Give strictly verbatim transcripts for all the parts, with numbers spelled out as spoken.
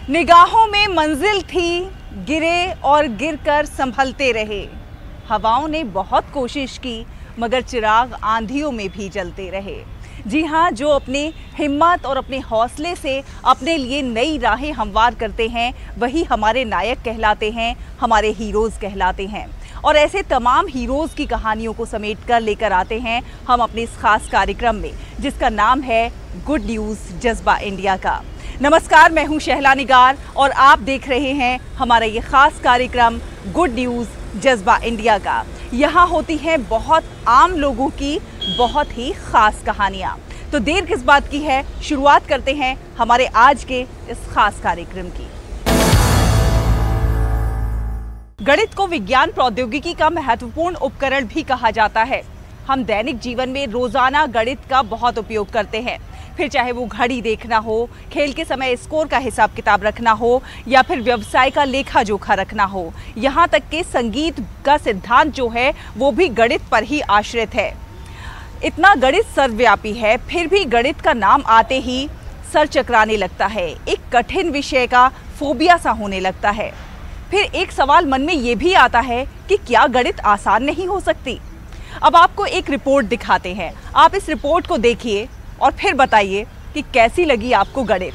निगाहों में मंजिल थी, गिरे और गिरकर संभलते रहे। हवाओं ने बहुत कोशिश की मगर चिराग आंधियों में भी जलते रहे। जी हाँ, जो अपने हिम्मत और अपने हौसले से अपने लिए नई राहें हमवार करते हैं वही हमारे नायक कहलाते हैं, हमारे हीरोज़ कहलाते हैं। और ऐसे तमाम हीरोज़ की कहानियों को समेट कर लेकर आते हैं हम अपने इस खास कार्यक्रम में, जिसका नाम है गुड न्यूज़ जज्बा इंडिया का। नमस्कार, मैं हूं शहला निगार और आप देख रहे हैं हमारा ये खास कार्यक्रम गुड न्यूज़ जज्बा इंडिया का। यहाँ होती हैं बहुत आम लोगों की बहुत ही खास कहानियाँ। तो देर किस बात की है, शुरुआत करते हैं हमारे आज के इस खास कार्यक्रम की। गणित को विज्ञान प्रौद्योगिकी का महत्वपूर्ण उपकरण भी कहा जाता है। हम दैनिक जीवन में रोजाना गणित का बहुत उपयोग करते हैं, फिर चाहे वो घड़ी देखना हो, खेल के समय स्कोर का हिसाब किताब रखना हो या फिर व्यवसाय का लेखा जोखा रखना हो। यहाँ तक कि संगीत का सिद्धांत जो है वो भी गणित पर ही आश्रित है। इतना गणित सर्वव्यापी है, फिर भी गणित का नाम आते ही सर चकराने लगता है, एक कठिन विषय का फोबिया सा होने लगता है। फिर एक सवाल मन में ये भी आता है कि क्या गणित आसान नहीं हो सकती। अब आपको एक रिपोर्ट दिखाते हैं, आप इस रिपोर्ट को देखिए और फिर बताइए कि कैसी लगी आपको गणित।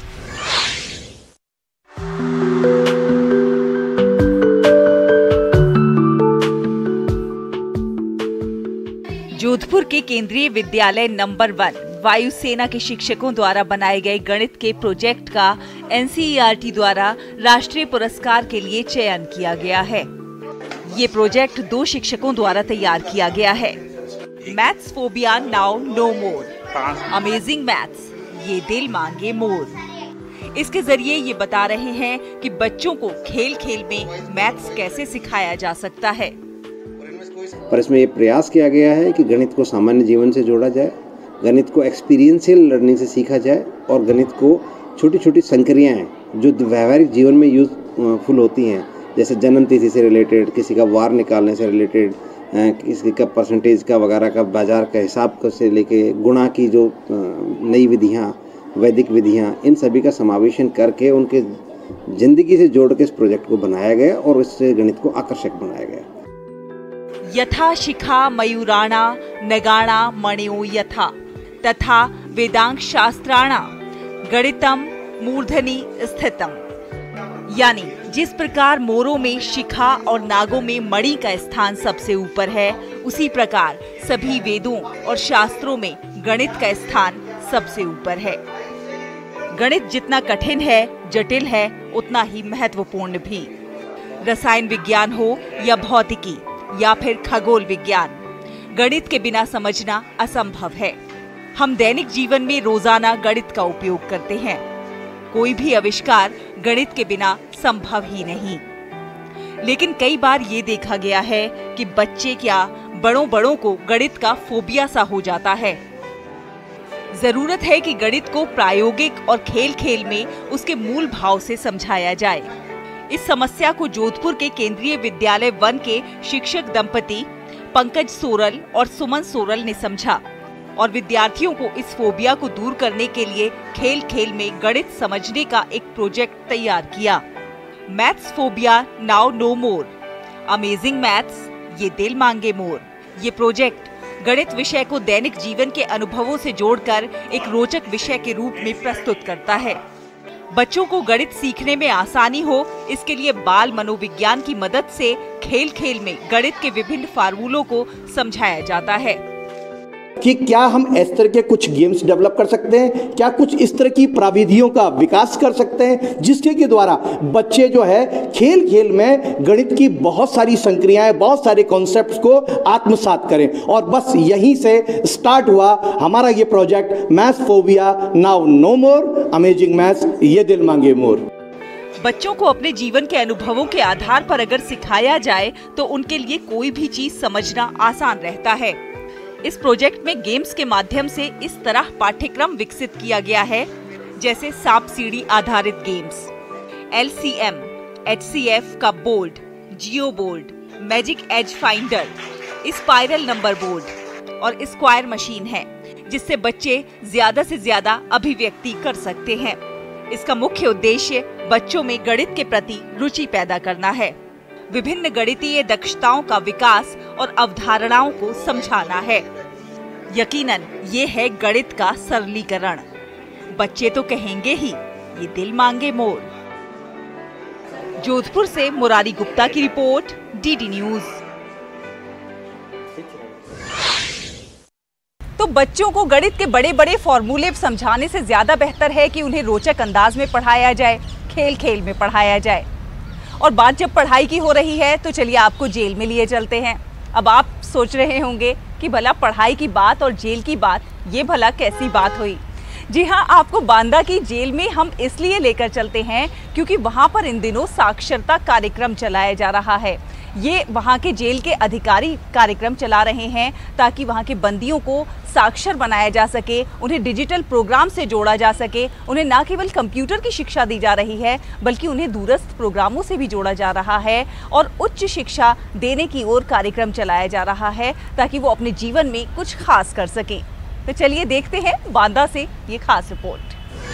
जोधपुर के केंद्रीय विद्यालय नंबर वन वायुसेना के शिक्षकों द्वारा बनाए गए गणित के प्रोजेक्ट का N C E R T द्वारा राष्ट्रीय पुरस्कार के लिए चयन किया गया है। ये प्रोजेक्ट दो शिक्षकों द्वारा तैयार किया गया है। Maths phobia now no more, amazing maths ये दिल मांगे मोर। इसके जरिए ये बता रहे हैं कि बच्चों को खेल खेल में मैथ्स कैसे सिखाया जा सकता है। पर इसमें ये प्रयास किया गया है कि गणित को सामान्य जीवन से जोड़ा जाए, गणित को एक्सपीरियंशियल लर्निंग से सीखा जाए और गणित को छोटी छोटी संक्रियाएं जो व्यावहारिक जीवन में यूजफुल होती हैं, जैसे जन्म तिथि से रिलेटेड, किसी का वार निकालने से रिलेटेड, किसी का परसेंटेज का वगैरह का, बाजार का हिसाब से लेके गुणा की जो नई विधियां, वैदिक विधियां, इन सभी का समावेशन करके उनके जिंदगी से जोड़ के इस प्रोजेक्ट को बनाया गया और इससे गणित को आकर्षक बनाया गया। यथा शिखा मयूराणा नगाणा मणियो यथा तथा वेदांग शास्त्राणा गणितम मूर्धनि स्थितम। यानी जिस प्रकार मोरों में शिखा और नागों में मणि का स्थान सबसे ऊपर है, उसी प्रकार सभी वेदों और शास्त्रों में गणित का स्थान सबसे ऊपर है। गणित जितना कठिन है, जटिल है, उतना ही महत्वपूर्ण भी। रसायन विज्ञान हो या भौतिकी या फिर खगोल विज्ञान, गणित के बिना समझना असंभव है। हम दैनिक जीवन में रोजाना गणित का उपयोग करते हैं। कोई भी आविष्कार गणित के बिना संभव ही नहीं। लेकिन कई बार ये देखा गया है कि बच्चे क्या बड़ों बड़ों को गणित का फोबिया सा हो जाता है। जरूरत है कि गणित को प्रायोगिक और खेल खेल में उसके मूल भाव से समझाया जाए। इस समस्या को जोधपुर के केंद्रीय विद्यालय वन के शिक्षक दंपति पंकज सोरल और सुमन सोरल ने समझा और विद्यार्थियों को इस फोबिया को दूर करने के लिए खेल खेल में गणित समझने का एक प्रोजेक्ट तैयार किया। Maths phobia now no more, amazing maths ये दिल मांगे मोर। ये प्रोजेक्ट गणित विषय को दैनिक जीवन के अनुभवों से जोड़कर एक रोचक विषय के रूप में प्रस्तुत करता है। बच्चों को गणित सीखने में आसानी हो, इसके लिए बाल मनोविज्ञान की मदद से खेल खेल में गणित के विभिन्न फार्मूलों को समझाया जाता है कि क्या हम इस तरह के कुछ गेम्स डेवलप कर सकते हैं, क्या कुछ इस तरह की प्रविधियों का विकास कर सकते हैं जिसके के द्वारा बच्चे जो है खेल खेल में गणित की बहुत सारी संक्रियाएं, बहुत सारे कॉन्सेप्ट्स को आत्मसात करें। और बस यहीं से स्टार्ट हुआ हमारा ये project maths phobia now no more, amazing maths ये दिल मांगे मोर। बच्चों को अपने जीवन के अनुभवों के आधार पर अगर सिखाया जाए तो उनके लिए कोई भी चीज समझना आसान रहता है। इस प्रोजेक्ट में गेम्स के माध्यम से इस तरह पाठ्यक्रम विकसित किया गया है, जैसे सांप सीढ़ी आधारित games, L C M, H C F का board, geo board, magic age finder, spiral number board और स्क्वायर मशीन है, जिससे बच्चे ज्यादा से ज्यादा अभिव्यक्ति कर सकते हैं। इसका मुख्य उद्देश्य बच्चों में गणित के प्रति रुचि पैदा करना है, विभिन्न गणितीय दक्षताओं का विकास और अवधारणाओं को समझाना है। यकीनन ये है गणित का सरलीकरण। बच्चे तो कहेंगे ही, ये दिल मांगे मोर। जोधपुर से मुरारी गुप्ता की रिपोर्ट, डीडी न्यूज। तो बच्चों को गणित के बड़े बड़े फॉर्मूले समझाने से ज्यादा बेहतर है कि उन्हें रोचक अंदाज में पढ़ाया जाए, खेल खेल में पढ़ाया जाए। और बात जब पढ़ाई की हो रही है तो चलिए आपको जेल में लिए चलते हैं। अब आप सोच रहे होंगे कि भला पढ़ाई की बात और जेल की बात, ये भला कैसी बात हुई। जी हाँ, आपको बांदा की जेल में हम इसलिए लेकर चलते हैं क्योंकि वहाँ पर इन दिनों साक्षरता कार्यक्रम चलाया जा रहा है। ये वहाँ के जेल के अधिकारी कार्यक्रम चला रहे हैं ताकि वहाँ के बंदियों को साक्षर बनाया जा सके, उन्हें डिजिटल प्रोग्राम से जोड़ा जा सके। उन्हें न केवल कंप्यूटर की शिक्षा दी जा रही है बल्कि उन्हें दूरस्थ प्रोग्रामों से भी जोड़ा जा रहा है और उच्च शिक्षा देने की ओर कार्यक्रम चलाया जा रहा है ताकि वो अपने जीवन में कुछ खास कर सकें। तो चलिए देखते हैं बांदा से ये खास रिपोर्ट।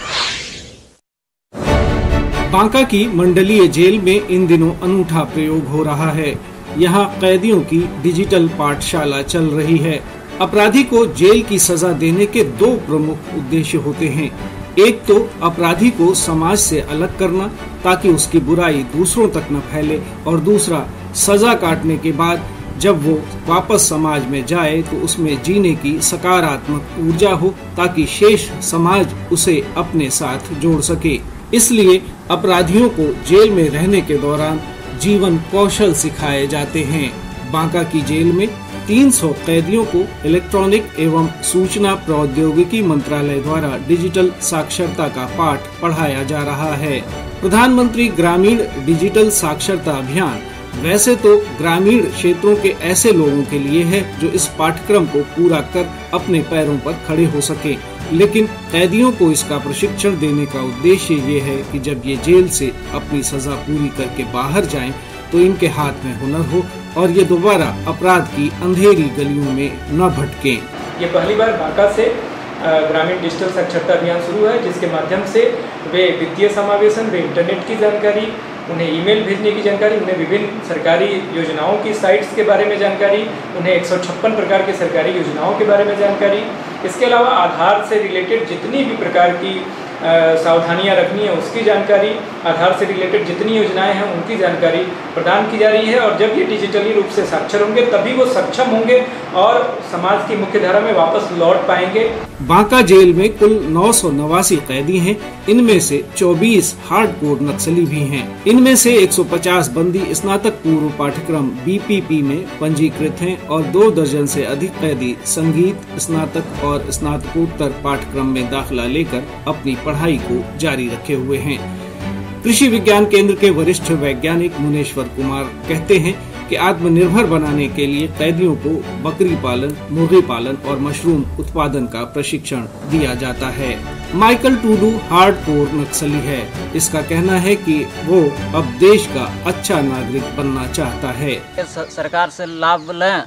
बांका की मंडलीय जेल में इन दिनों अनूठा प्रयोग हो रहा है। यहाँ कैदियों की डिजिटल पाठशाला चल रही है। अपराधी को जेल की सजा देने के दो प्रमुख उद्देश्य होते हैं। एक तो अपराधी को समाज से अलग करना ताकि उसकी बुराई दूसरों तक न फैले, और दूसरा सजा काटने के बाद जब वो वापस समाज में जाए तो उसमें जीने की सकारात्मक ऊर्जा हो ताकि शेष समाज उसे अपने साथ जोड़ सके। इसलिए अपराधियों को जेल में रहने के दौरान जीवन कौशल सिखाए जाते हैं। बांका की जेल में तीन सौ कैदियों को इलेक्ट्रॉनिक एवं सूचना प्रौद्योगिकी मंत्रालय द्वारा डिजिटल साक्षरता का पाठ पढ़ाया जा रहा है। प्रधानमंत्री ग्रामीण डिजिटल साक्षरता अभियान वैसे तो ग्रामीण क्षेत्रों के ऐसे लोगों के लिए है जो इस पाठ्यक्रम को पूरा कर अपने पैरों पर खड़े हो सके, लेकिन कैदियों को इसका प्रशिक्षण देने का उद्देश्य ये है कि जब ये जेल से अपनी सजा पूरी करके बाहर जाएं तो इनके हाथ में हुनर हो और ये दोबारा अपराध की अंधेरी गलियों में न भटकें। ये पहली बार बांका से ग्रामीण डिजिटल साक्षरता अभियान शुरू है, जिसके माध्यम से वे वित्तीय समावेशन, वे इंटरनेट की जानकारी, उन्हें ईमेल भेजने की जानकारी, उन्हें विभिन्न सरकारी योजनाओं की साइट्स के बारे में जानकारी, उन्हें एक सौ छप्पन प्रकार की सरकारी योजनाओं के बारे में जानकारी, इसके अलावा आधार से रिलेटेड जितनी भी प्रकार की सावधानियां रखनी है उसकी जानकारी, आधार से रिलेटेड जितनी योजनाएं हैं उनकी जानकारी प्रदान की जा रही है। और जब ये डिजिटली रूप से साक्षर होंगे तभी वो सक्षम होंगे और समाज की मुख्य धारा में वापस लौट पाएंगे। बांका जेल में कुल नौ सौ नवासी कैदी हैं। इनमें से चौबीस हार्डकोर नक्सली भी हैं। इनमें से एक सौ पचास बंदी स्नातक पूर्व पाठ्यक्रम बी पी पी में पंजीकृत हैं और दो दर्जन से अधिक कैदी संगीत स्नातक और स्नातकोत्तर पाठ्यक्रम में दाखिला लेकर अपनी पढ़ाई को जारी रखे हुए हैं। कृषि विज्ञान केंद्र के वरिष्ठ वैज्ञानिक मुनेश्वर कुमार कहते हैं कि आत्मनिर्भर बनाने के लिए कैदियों को बकरी पालन, मुर्गी पालन और मशरूम उत्पादन का प्रशिक्षण दिया जाता है। माइकल टूडू हार्डकोर नक्सली है। इसका कहना है कि वो अब देश का अच्छा नागरिक बनना चाहता है। सरकार से लाभ लें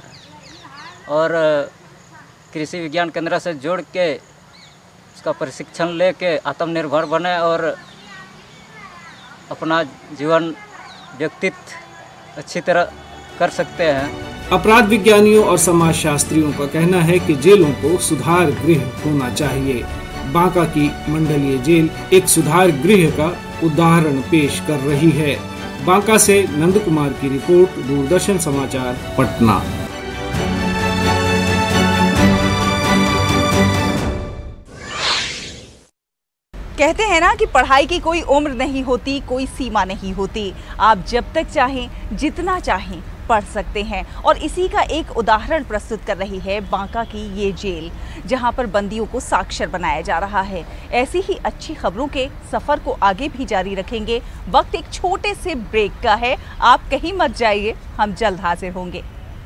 और कृषि विज्ञान केंद्र से जोड़ के उसका प्रशिक्षण लेके आत्मनिर्भर बने और अपना जीवन व्यक्तित्व अच्छी तरह कर सकते हैं। अपराध विज्ञानियों और समाज शास्त्रियों का कहना है कि जेलों को सुधार गृह होना चाहिए। बांका की मंडलीय जेल एक सुधार गृह का उदाहरण पेश कर रही है। बांका से नंद कुमार की रिपोर्ट, दूरदर्शन समाचार, पटना। कहते हैं ना कि पढ़ाई की कोई उम्र नहीं होती, कोई सीमा नहीं होती। आप जब तक चाहें, जितना चाहें पढ़ सकते हैं। और इसी का एक उदाहरण प्रस्तुत कर रही है बांका की ये जेल, जहां पर बंदियों को साक्षर बनाया जा रहा है। ऐसी ही अच्छी खबरों के सफर को आगे भी जारी रखेंगे। वक्त एक छोटे से ब्रेक का है, आप कहीं मत जाइए, हम जल्द हाजिर होंगे।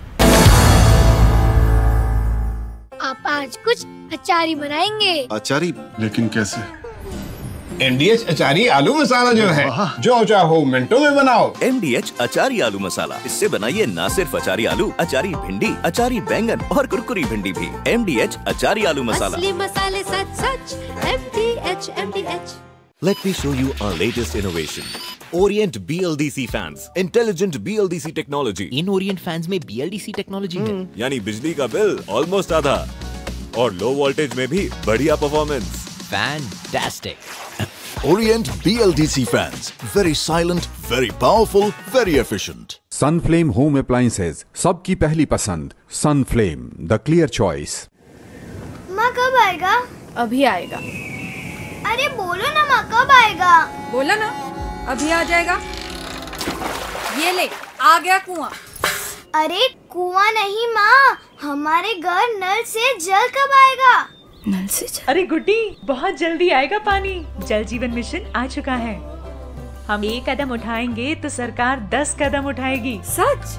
आप आज कुछ अचारी बनाएंगे। अचारी? लेकिन कैसे? एमडीएच अचारी आलू मसाला जो है, जो चाहो मिनटों में बनाओ। एमडीएच अचारी आलू मसाला, इससे बनाइए न सिर्फ अचारी आलू, अचारी भिंडी, अचारी बैंगन और कुरकुरी भिंडी भी। एमडीएच अचारी आलू मसाला, असली मसाले सच सच। MDH MDH Let me show you our latest innovation. Orient B L D C fans, intelligent B L D C technology. In Orient fans में B L D C technology है, यानी बिजली का बिल ऑलमोस्ट आधा और low voltage में भी बढ़िया performance. Fantastic. Orient B L D C fans, very silent, very powerful, very efficient. Sunflame Home Appliances, सबकी पहली पसंद। Sunflame, the clear choice. माँ कब आएगा? अभी आएगा। अरे बोलो ना माँ कब आएगा? बोला ना अभी आ जाएगा। ये ले आ गया कुआं। अरे कुआं नहीं माँ, हमारे घर नल से जल कब आएगा? नल से जल? अरे गुड्डी बहुत जल्दी आएगा पानी। जल जीवन मिशन आ चुका है। हम एक कदम उठाएंगे तो सरकार दस कदम उठाएगी। सच?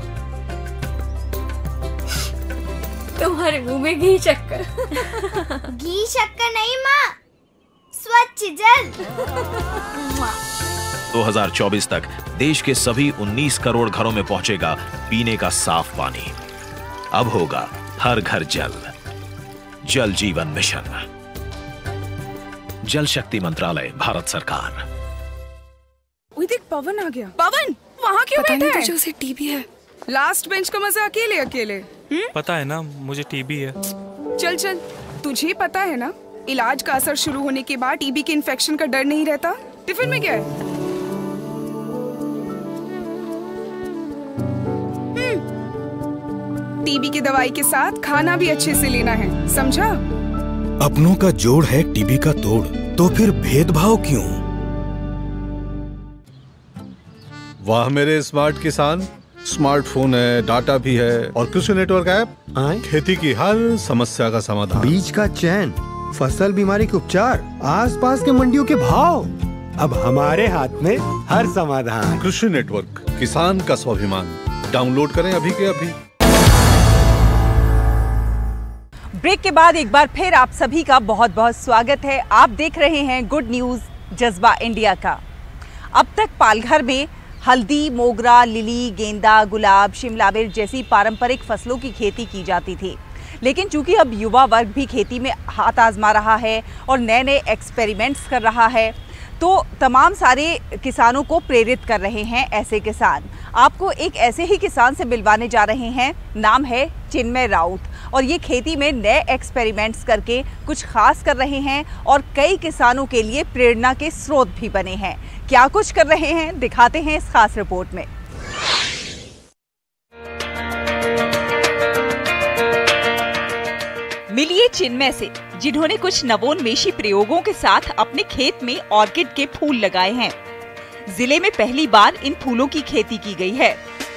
तुम्हारे मुंह में घी शक्कर। घी शक्कर नहीं माँ, स्वच्छ जल। दो हज़ार चौबीस तक देश के सभी उन्नीस करोड़ घरों में पहुंचेगा पीने का साफ पानी। अब होगा हर घर जल। जल जीवन मिशन, जल शक्ति मंत्रालय, भारत सरकार। ओए देख पवन आ गया। पवन वहाँ क्यों बैठा है? तुझे उसे टीबी है। लास्ट बेंच का मजा अकेले अकेले। हुँ? पता है ना मुझे टीबी है। चल चल, तुझे पता है ना इलाज का असर शुरू होने के बाद टीबी के इन्फेक्शन का डर नहीं रहता। टिफिन में क्या है? टीबी की दवाई के साथ खाना भी अच्छे से लेना है, समझा? अपनों का जोड़ है टीबी का तोड़, तो फिर भेदभाव क्यों? वाह मेरे स्मार्ट किसान, स्मार्टफोन है, डाटा भी है और कृषि नेटवर्क ऐप खेती की हर समस्या का समाधान। बीज का चयन, फसल बीमारी के उपचार, आसपास के मंडियों के भाव, अब हमारे हाथ में हर समाधान। कृषि नेटवर्क, किसान का स्वाभिमान। डाउनलोड करें अभी के अभी। ब्रेक के बाद एक बार फिर आप सभी का बहुत बहुत स्वागत है। आप देख रहे हैं गुड न्यूज जज्बा इंडिया का। अब तक पालघर में हल्दी, मोगरा, लिली, गेंदा, गुलाब, शिमला मिर्च जैसी पारंपरिक फसलों की खेती की जाती थी, लेकिन चूंकि अब युवा वर्ग भी खेती में हाथ आजमा रहा है और नए नए एक्सपेरिमेंट्स कर रहा है, तो तमाम सारे किसानों को प्रेरित कर रहे हैं ऐसे किसान। आपको एक ऐसे ही किसान से मिलवाने जा रहे हैं, नाम है चिन्मय राउत, और ये खेती में नए एक्सपेरिमेंट्स करके कुछ खास कर रहे हैं और कई किसानों के लिए प्रेरणा के स्रोत भी बने हैं। क्या कुछ कर रहे हैं दिखाते हैं इस खास रिपोर्ट में। मिलिए चिन्मय से, जिन्होंने कुछ नवोन्मेषी प्रयोगों के साथ अपने खेत में ऑर्किड के फूल लगाए हैं। जिले में पहली बार इन फूलों की खेती की गई है।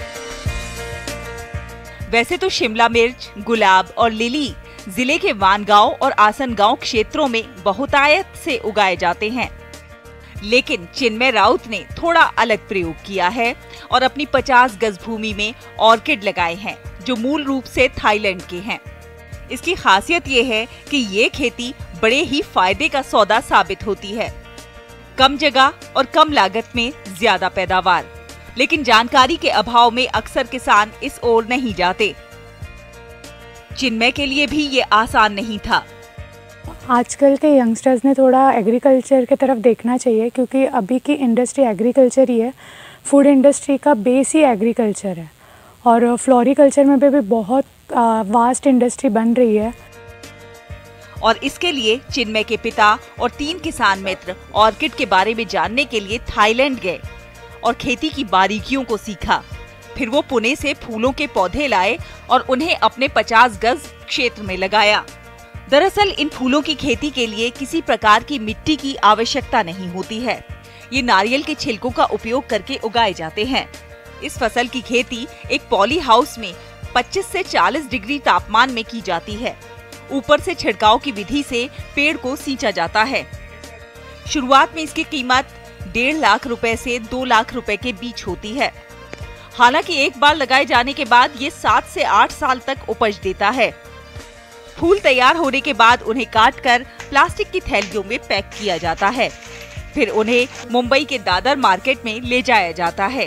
वैसे तो शिमला मिर्च, गुलाब और लिली जिले के वानगांव और आसनगांव क्षेत्रों में बहुतायत से उगाए जाते हैं, लेकिन चिन्मय राउत ने थोड़ा अलग प्रयोग किया है और अपनी पचास गज भूमि में ऑर्किड लगाए हैं, जो मूल रूप से थाईलैंड के हैं। इसकी खासियत ये है कि ये खेती बड़े ही फायदे का सौदा साबित होती है। कम जगह और कम लागत में ज्यादा पैदावार, लेकिन जानकारी के अभाव में अक्सर किसान इस ओर नहीं जाते। चिन्मय के लिए भी ये आसान नहीं था। आजकल के यंगस्टर्स ने थोड़ा एग्रीकल्चर की तरफ देखना चाहिए, क्योंकि अभी की इंडस्ट्री एग्रीकल्चर ही है। फूड इंडस्ट्री का बेस ही एग्रीकल्चर है और फ्लोरिकल्चर में भी, भी बहुत वास्ट इंडस्ट्री बन रही है। और इसके लिए चिन्मय के पिता और तीन किसान मित्र ऑर्किड के बारे में जानने के लिए थाईलैंड गए और खेती की बारीकियों को सीखा। फिर वो पुणे से फूलों के पौधे लाए और उन्हें अपने पचास गज क्षेत्र में लगाया। दरअसल इन फूलों की खेती के लिए किसी प्रकार की मिट्टी की आवश्यकता नहीं होती है। ये नारियल के छिलकों का उपयोग करके उगाए जाते हैं। इस फसल की खेती एक पॉली हाउस में पच्चीस से चालीस डिग्री तापमान में की जाती है। ऊपर से छिड़काव की विधि से पेड़ को सींचा जाता है। शुरुआत में इसकी कीमत डेढ़ लाख रुपए से दो लाख रुपए के बीच होती है। हालांकि एक बार लगाए जाने के बाद ये सात से आठ साल तक उपज देता है। फूल तैयार होने के बाद उन्हें काटकर प्लास्टिक की थैलियों में पैक किया जाता है। फिर उन्हें मुंबई के दादर मार्केट में ले जाया जाता है।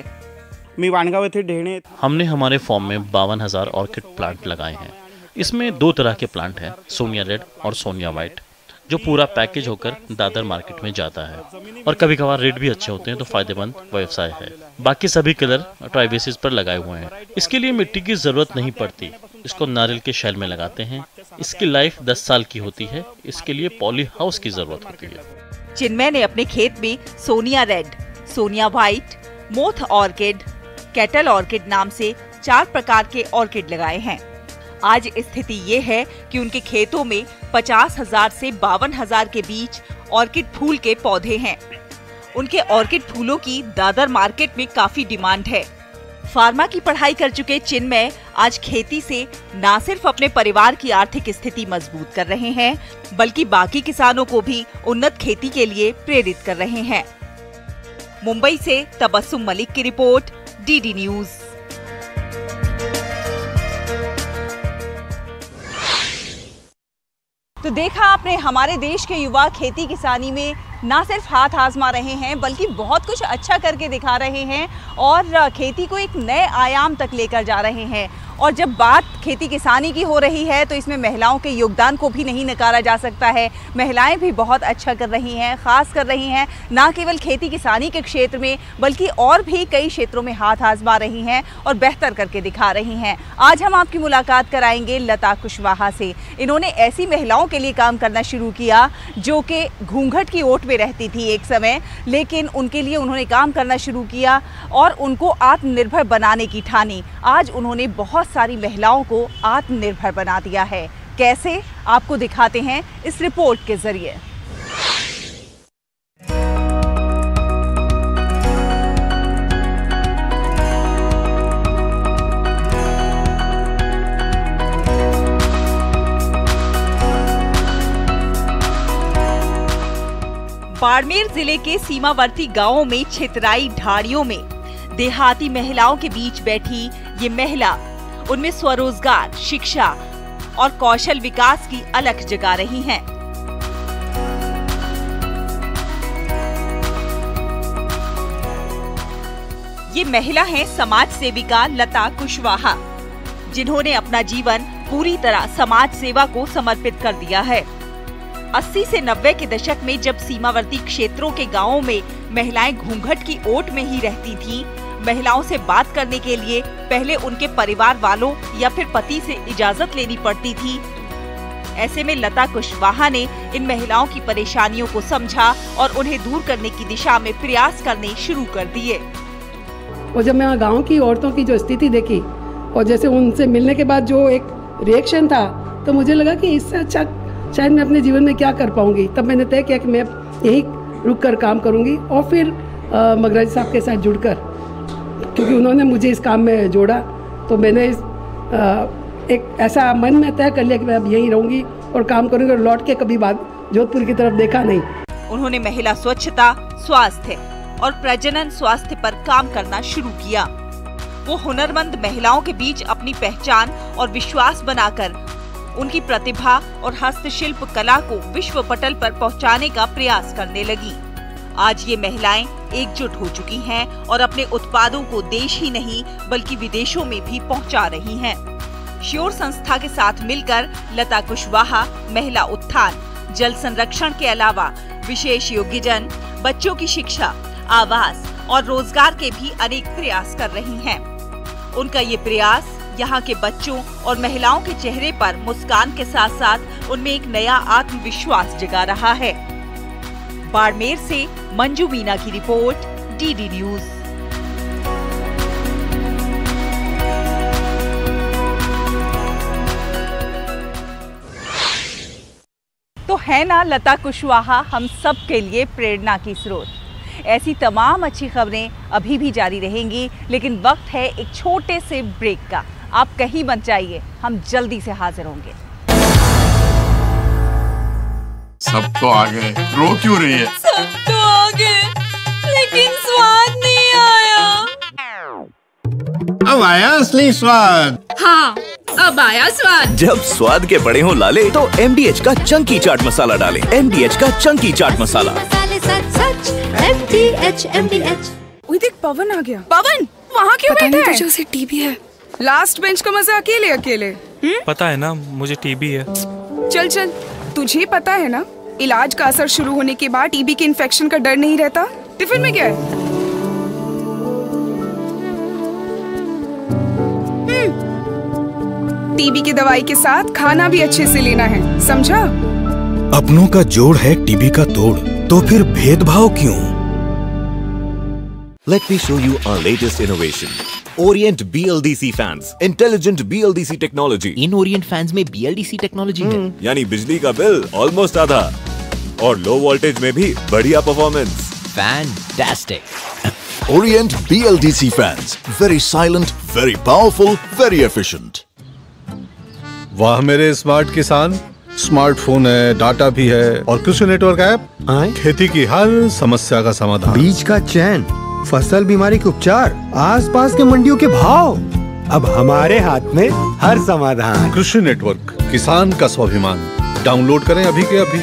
हमने हमारे फॉर्म में बावन हजार ऑर्किड प्लांट लगाए हैं। इसमें दो तरह के प्लांट हैं, सोनिया रेड और सोनिया व्हाइट। जो पूरा पैकेज होकर दादर मार्केट में जाता है और कभी कभार रेट भी अच्छे होते हैं, तो फायदेमंद व्यवसाय है। बाकी सभी कलर ट्राई बेसिस पर लगाए हुए हैं। इसके लिए मिट्टी की जरूरत नहीं पड़ती, इसको नारियल के शैल में लगाते हैं। इसकी लाइफ दस साल की होती है। इसके लिए पॉली हाउस की जरूरत होती है। चिन्मय ने अपने खेत में Sonia red, Sonia white, moth orchid, cattle orchid नाम से चार प्रकार के ऑर्किड लगाए हैं। आज स्थिति ये है कि उनके खेतों में पचास हजार से बावन हजार के बीच ऑर्किड फूल के पौधे हैं। उनके ऑर्किड फूलों की दादर मार्केट में काफी डिमांड है। फार्मा की पढ़ाई कर चुके चिन्मय आज खेती से न सिर्फ अपने परिवार की आर्थिक स्थिति मजबूत कर रहे हैं, बल्कि बाकी किसानों को भी उन्नत खेती के लिए प्रेरित कर रहे हैं। मुंबई से तबस्सुम मलिक की रिपोर्ट, डीडी न्यूज। तो देखा आपने, हमारे देश के युवा खेती किसानी में ना सिर्फ हाथ आजमा रहे हैं, बल्कि बहुत कुछ अच्छा करके दिखा रहे हैं और खेती को एक नए आयाम तक लेकर जा रहे हैं। और जब बात खेती किसानी की हो रही है तो इसमें महिलाओं के योगदान को भी नहीं नकारा जा सकता है। महिलाएं भी बहुत अच्छा कर रही हैं, खास कर रही हैं, ना केवल खेती किसानी के क्षेत्र में बल्कि और भी कई क्षेत्रों में हाथ आजमा रही हैं और बेहतर करके दिखा रही हैं। आज हम आपकी मुलाकात कराएंगे लता कुशवाहा से। इन्होंने ऐसी महिलाओं के लिए काम करना शुरू किया जो कि घूंघट की ओट में रहती थी एक समय, लेकिन उनके लिए उन्होंने काम करना शुरू किया और उनको आत्मनिर्भर बनाने की ठानी। आज उन्होंने बहुत सारी महिलाओं को आत्मनिर्भर बना दिया है। कैसे, आपको दिखाते हैं इस रिपोर्ट के जरिए। बाड़मेर जिले के सीमावर्ती गांवों में छितराई ढाड़ियों में देहाती महिलाओं के बीच बैठी ये महिला उनमें स्वरोजगार, शिक्षा और कौशल विकास की अलख जगा रही हैं। ये महिला है समाज सेविका लता कुशवाहा, जिन्होंने अपना जीवन पूरी तरह समाज सेवा को समर्पित कर दिया है। अस्सी से नब्बे के दशक में जब सीमावर्ती क्षेत्रों के गांवों में महिलाएं घूंघट की ओट में ही रहती थीं, महिलाओं से बात करने के लिए पहले उनके परिवार वालों या फिर पति से इजाजत लेनी पड़ती थी। ऐसे में लता कुशवाहा ने इन महिलाओं की परेशानियों को समझा और उन्हें दूर करने की दिशा में प्रयास करने शुरू कर दिए। और जब मैं गांव की औरतों की जो स्थिति देखी और जैसे उनसे मिलने के बाद जो एक रिएक्शन था, तो मुझे लगा कि इससे अच्छा शायद मैं अपने जीवन में क्या कर पाऊंगी। तब मैंने तय किया कि मैं यही रुक कर काम करूंगी और फिर मगराज साहब के साथ जुड़कर, क्योंकि उन्होंने मुझे इस काम में जोड़ा, तो मैंने इस, आ, एक ऐसा मन में तय कर लिया कि मैं अब यहीं रहूंगी और काम करूंगी और लौट के कभी बात जोधपुर की तरफ देखा नहीं। उन्होंने महिला स्वच्छता, स्वास्थ्य और प्रजनन स्वास्थ्य पर काम करना शुरू किया। वो हुनरमंद महिलाओं के बीच अपनी पहचान और विश्वास बनाकर उनकी प्रतिभा और हस्तशिल्प कला को विश्व पटल पर पहुंचाने का प्रयास करने लगी। आज ये महिलाएं एकजुट हो चुकी हैं और अपने उत्पादों को देश ही नहीं बल्कि विदेशों में भी पहुंचा रही हैं। श्योर संस्था के साथ मिलकर लता कुशवाहा महिला उत्थान, जल संरक्षण के अलावा विशेष योग्यजन, बच्चों की शिक्षा, आवास और रोजगार के भी अनेक प्रयास कर रही हैं। उनका ये प्रयास यहाँ के बच्चों और महिलाओं के चेहरे पर मुस्कान के साथ साथ उनमें एक नया आत्मविश्वास जगा रहा है। बाड़मेर से मंजू मीना की रिपोर्ट, डीडी न्यूज। तो है ना लता कुशवाहा हम सब के लिए प्रेरणा की स्रोत। ऐसी तमाम अच्छी खबरें अभी भी जारी रहेंगी, लेकिन वक्त है एक छोटे से ब्रेक का। आप कहीं मत जाइए, हम जल्दी से हाजिर होंगे। सब तो आ गए, रो क्यों रही है? सब तो आ गए, लेकिन स्वाद नहीं आया। अब आया असली स्वाद। हाँ, अब आया स्वाद। जब स्वाद के बड़े हों लाले तो एम डी एच का चंकी चाट मसाला डालें। एम डी एच का चंकी चाट मसाला। सच सच M D H M D H. ओए देख, पवन आ गया। पवन, वहाँ क्यों बैठा है? पता नहीं, तुझे उसे टीबी है। लास्ट बेंच को मजा अकेले अकेले। पता है ना, मुझे टीबी है। चल चल, तुझे पता है ना, इलाज का असर शुरू होने के बाद टीबी के इन्फेक्शन का डर नहीं रहता। टिफिन में क्या है? टीबी की दवाई के साथ खाना भी अच्छे से लेना है, समझा? अपनों का जोड़ है टीबी का तोड़, तो फिर भेदभाव क्यों? Let me show you our latest innovation. Orient B L D C fans, intelligent B L D C technology. In Orient fans में B L D C technology है, यानी बिजली का बिल ऑलमोस्ट आधा और लो वोल्टेज में भी बढ़िया performance. Fantastic. Orient B L D C fans, very silent, very powerful, very efficient. वाह मेरे स्मार्ट किसान, स्मार्टफोन है, डाटा भी है और कृषि नेटवर्क ऐप खेती की हर समस्या का समाधान। बीज का चयन, फसल बीमारी के उपचार, आसपास के मंडियों के भाव, अब हमारे हाथ में हर समाधान। कृषि नेटवर्क, किसान का स्वाभिमान। डाउनलोड करें अभी के अभी।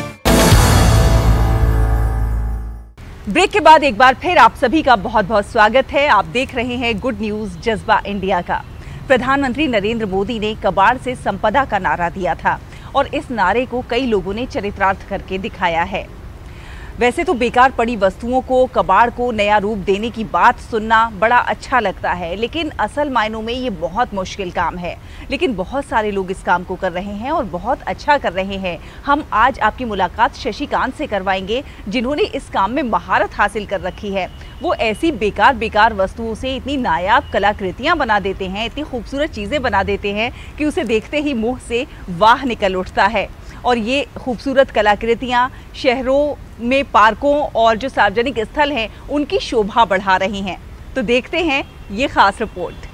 ब्रेक के बाद एक बार फिर आप सभी का बहुत बहुत स्वागत है। आप देख रहे हैं गुड न्यूज जज्बा इंडिया का। प्रधानमंत्री नरेंद्र मोदी ने कबाड़ से संपदा का नारा दिया था और इस नारे को कई लोगों ने चरितार्थ करके दिखाया है। वैसे तो बेकार पड़ी वस्तुओं को, कबाड़ को नया रूप देने की बात सुनना बड़ा अच्छा लगता है, लेकिन असल मायनों में ये बहुत मुश्किल काम है। लेकिन बहुत सारे लोग इस काम को कर रहे हैं और बहुत अच्छा कर रहे हैं। हम आज आपकी मुलाकात शशिकांत से करवाएंगे, जिन्होंने इस काम में महारत हासिल कर रखी है। वो ऐसी बेकार बेकार वस्तुओं से इतनी नायाब कलाकृतियाँ बना देते हैं, इतनी खूबसूरत चीज़ें बना देते हैं कि उसे देखते ही मुँह से वाह निकल उठता है। और ये खूबसूरत कलाकृतियाँ शहरों में पार्कों और जो सार्वजनिक स्थल हैं उनकी शोभा बढ़ा रही हैं। तो देखते हैं ये खास रिपोर्ट।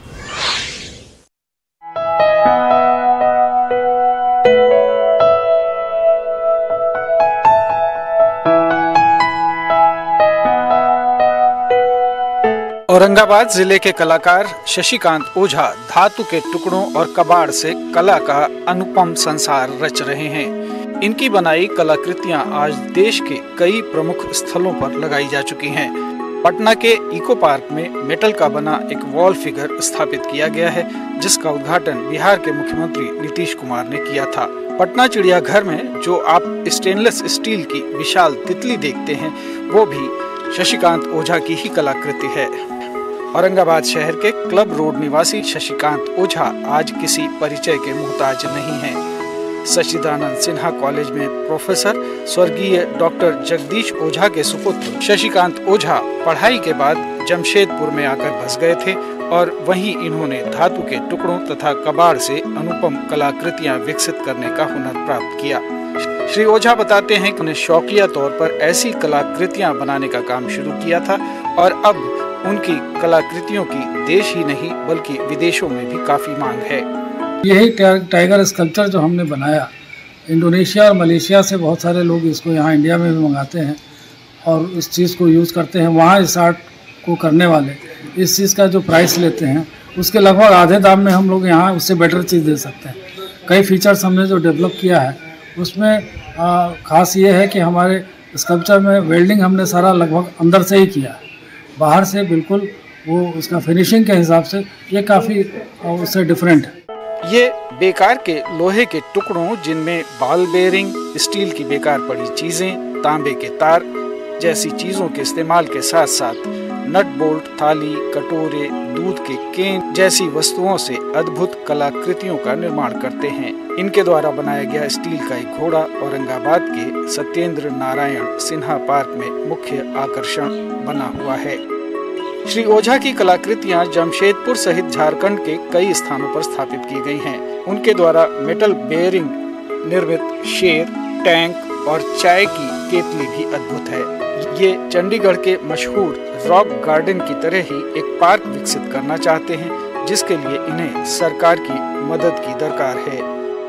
औरंगाबाद जिले के कलाकार शशिकांत ओझा धातु के टुकड़ों और कबाड़ से कला का अनुपम संसार रच रहे हैं। इनकी बनाई कलाकृतियां आज देश के कई प्रमुख स्थलों पर लगाई जा चुकी हैं। पटना के इको पार्क में मेटल का बना एक वॉल फिगर स्थापित किया गया है, जिसका उद्घाटन बिहार के मुख्यमंत्री नीतीश कुमार ने किया था। पटना चिड़ियाघर में जो आप स्टेनलेस स्टील की विशाल तितली देखते हैं, वो भी शशिकांत ओझा की ही कलाकृति है। औरंगाबाद शहर के क्लब रोड निवासी शशिकांत ओझा आज किसी परिचय के मुहताज नहीं हैं। सच्चिदानंद सिन्हा कॉलेज में प्रोफेसर स्वर्गीय डॉक्टर जगदीश ओझा के सुपुत्र शशिकांत ओझा पढ़ाई के बाद जमशेदपुर में आकर बस गए थे और वहीं इन्होंने धातु के टुकड़ों तथा कबाड़ से अनुपम कलाकृतियां विकसित करने का हुनर प्राप्त किया। श्री ओझा बताते हैं कि उन्हें शौकिया तौर पर ऐसी कलाकृतियां बनाने का काम शुरू किया था और अब उनकी कलाकृतियों की देश ही नहीं बल्कि विदेशों में भी काफी मांग है। यही टाइगर स्कल्पचर जो हमने बनाया, इंडोनेशिया और मलेशिया से बहुत सारे लोग इसको यहाँ इंडिया में भी मंगाते हैं और इस चीज़ को यूज़ करते हैं। वहाँ इस आर्ट को करने वाले इस चीज़ का जो प्राइस लेते हैं उसके लगभग आधे दाम में हम लोग यहाँ उससे बेटर चीज़ दे सकते हैं। कई फीचर्स हमने जो डेवलप किया है उसमें ख़ास ये है कि हमारे स्कल्पचर में वेल्डिंग हमने सारा लगभग अंदर से ही किया है, बाहर से बिल्कुल वो उसका फिनिशिंग के हिसाब से ये काफ़ी उससे डिफरेंट है। ये बेकार के लोहे के टुकड़ों जिनमें बॉल बेयरिंग, स्टील की बेकार पड़ी चीजें, तांबे के तार जैसी चीजों के इस्तेमाल के साथ साथ नट बोल्ट, थाली, कटोरे, दूध के केन जैसी वस्तुओं से अद्भुत कलाकृतियों का निर्माण करते हैं। इनके द्वारा बनाया गया स्टील का एक घोड़ा औरंगाबाद के सत्येंद्र नारायण सिन्हा पार्क में मुख्य आकर्षण बना हुआ है। श्री ओझा की कलाकृतियां जमशेदपुर सहित झारखंड के कई स्थानों पर स्थापित की गई हैं। उनके द्वारा मेटल बेयरिंग निर्मित शेर, टैंक और चाय की केतली भी अद्भुत है। ये चंडीगढ़ के मशहूर रॉक गार्डन की तरह ही एक पार्क विकसित करना चाहते हैं, जिसके लिए इन्हें सरकार की मदद की दरकार है।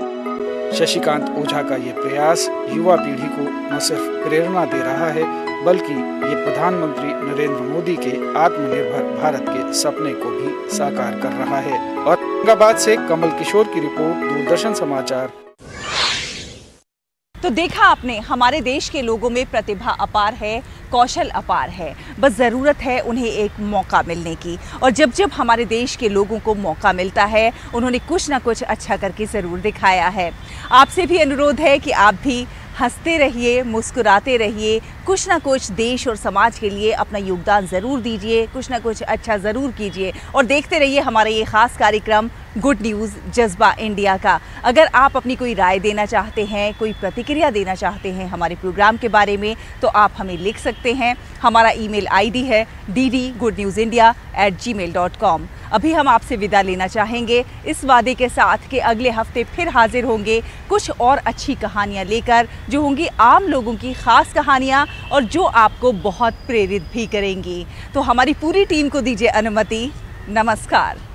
शशिकांत ओझा का ये प्रयास युवा पीढ़ी को न सिर्फ प्रेरणा दे रहा है बल्कि ये प्रधानमंत्री नरेंद्र मोदी के आत्मनिर्भर भारत के सपने को भी साकार कर रहा है। और औरंगाबाद से कमल किशोर की रिपोर्ट, दूरदर्शन समाचार। तो देखा आपने, हमारे देश के लोगों में प्रतिभा अपार है, कौशल अपार है, बस ज़रूरत है उन्हें एक मौका मिलने की। और जब जब हमारे देश के लोगों को मौका मिलता है उन्होंने कुछ ना कुछ अच्छा करके ज़रूर दिखाया है। आपसे भी अनुरोध है कि आप भी हंसते रहिए, मुस्कुराते रहिए, कुछ ना कुछ देश और समाज के लिए अपना योगदान ज़रूर दीजिए, कुछ ना कुछ अच्छा ज़रूर कीजिए और देखते रहिए हमारा ये ख़ास कार्यक्रम गुड न्यूज़ जज्बा इंडिया का। अगर आप अपनी कोई राय देना चाहते हैं, कोई प्रतिक्रिया देना चाहते हैं हमारे प्रोग्राम के बारे में, तो आप हमें लिख सकते हैं। हमारा ईमेल आईडी है D D good news India at gmail dot com. अभी हम आपसे विदा लेना चाहेंगे इस वादे के साथ कि अगले हफ्ते फिर हाजिर होंगे कुछ और अच्छी कहानियाँ लेकर, जो होंगी आम लोगों की ख़ास कहानियाँ और जो आपको बहुत प्रेरित भी करेंगी। तो हमारी पूरी टीम को दीजिए अनुमति। नमस्कार।